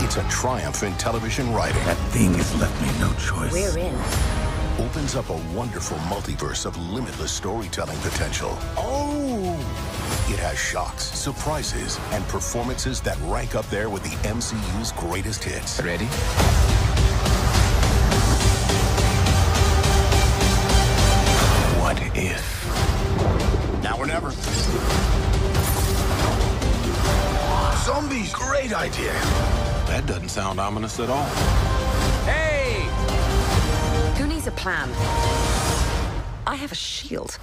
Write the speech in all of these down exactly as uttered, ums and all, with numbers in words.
It's a triumph in television writing. That thing has left me no choice. We're in. Opens up a wonderful multiverse of limitless storytelling potential. Oh! It has shocks, surprises, and performances that rank up there with the M C U's greatest hits. Ready? What if? Now or never. Zombies, great idea. That doesn't sound ominous at all. Hey! Who needs a plan? I have a shield.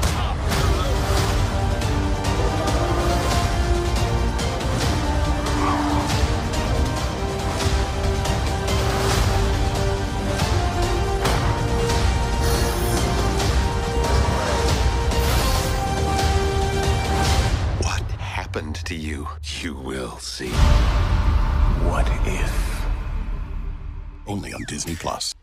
To you, you will see. What if? Only on Disney Plus.